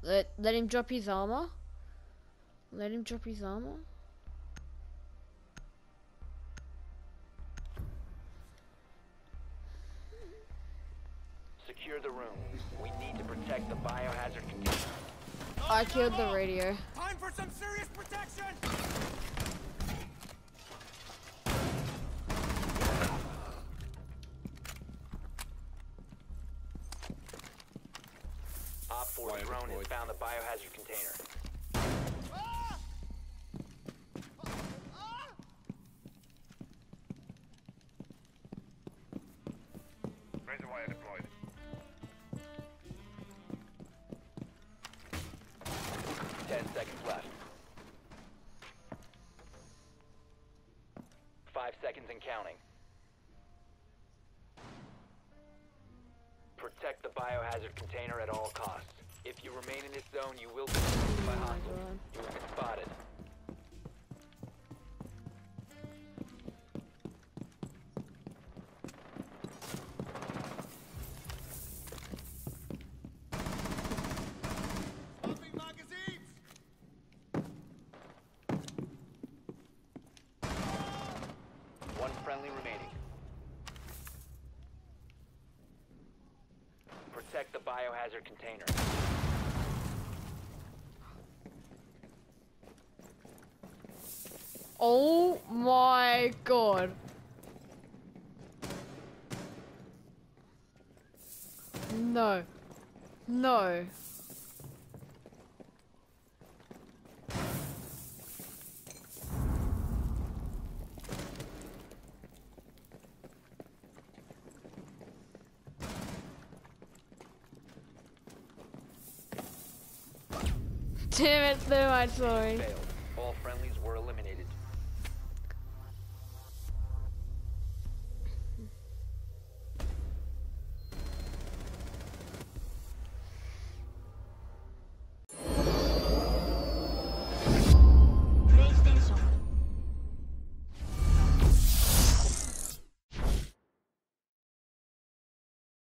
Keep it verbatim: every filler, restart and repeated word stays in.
Let let him drop his armor. Let him drop his armor. Secure the room. We need to protect the biohazard container. I killed the radio. Time for some serious protection! Op four drone has found the biohazard container. Ah! Ah! Razor wire deployed. Ten seconds left. Five seconds and counting. Protect the biohazard container at all costs. If you remain in this zone, you will be detected by hostiles. You have been spotted. Swapping magazines! One friendly remaining. Protect the biohazard container. Oh my god. No. No. Damn it, thermite, sorry. Failed. All friendlies were eliminated.